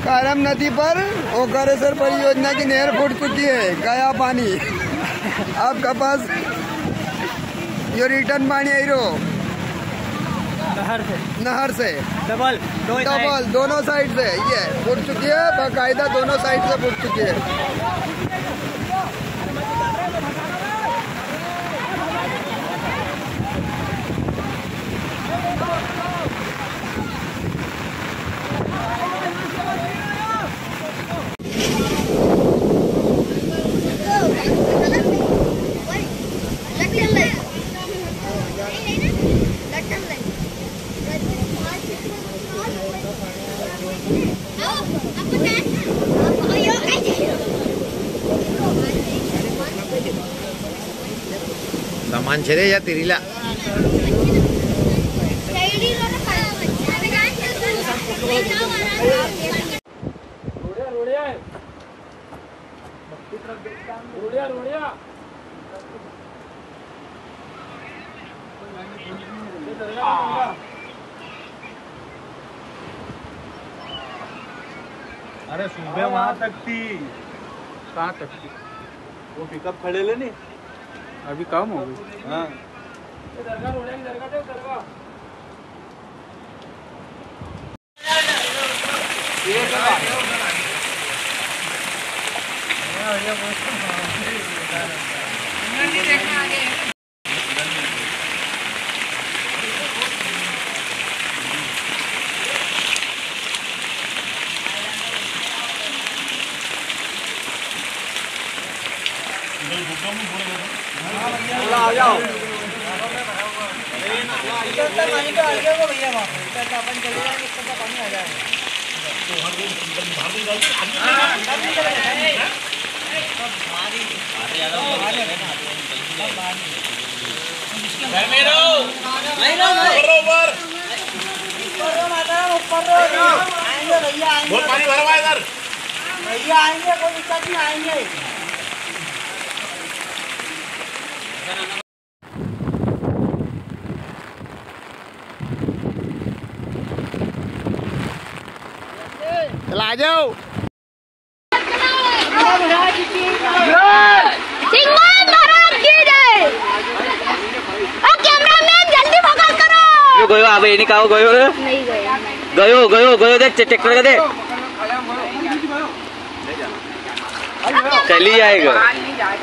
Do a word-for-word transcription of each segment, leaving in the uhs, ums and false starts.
कारम नदी पर ओंकारेश्वर परियोजना की नहर फूट चुकी है, गया पानी। आपका पास यो रिटर्न पानी आई रो नहर से नहर से डबल दो डबल दोनों साइड से ये फूट चुकी है, बाकायदा दोनों साइड से फूट चुकी है। सामान छेड़े या तिरीला अरे सुबह वहां तक थी, कहाँ तक थी? वो पिकअप खड़े ले नहीं, अभी कम हो गई। हाँ आ जाओ भैया, अपन चले जाएंगे, इसका पानी आ जाएगा। बहुत पानी भरा हुआ है इधर, भैया आएंगे, कोई दिक्कत नहीं, आएंगे। चला आ जाओ। गयो अब ये नहीं कहो गयो नहीं गयो गयो गयो देख ट्रैक्टर का दे चली जाएगा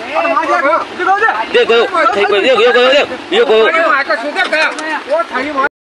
देखो देखो देखो देखो देखो